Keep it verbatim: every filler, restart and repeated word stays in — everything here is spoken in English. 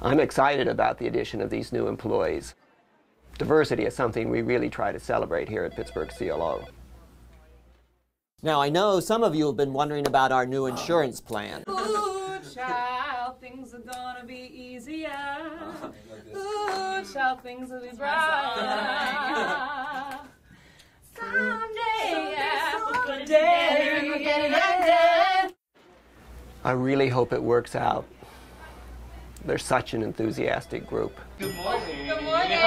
I'm excited about the addition of these new employees. Diversity is something we really try to celebrate here at Pittsburgh C L O. Now, I know some of you have been wondering about our new insurance plan. Ooh, child, things are gonna be easier. Ooh, child, things will be brighter. Someday, someday, someday. I really hope it works out. They're such an enthusiastic group. Good morning. Good morning.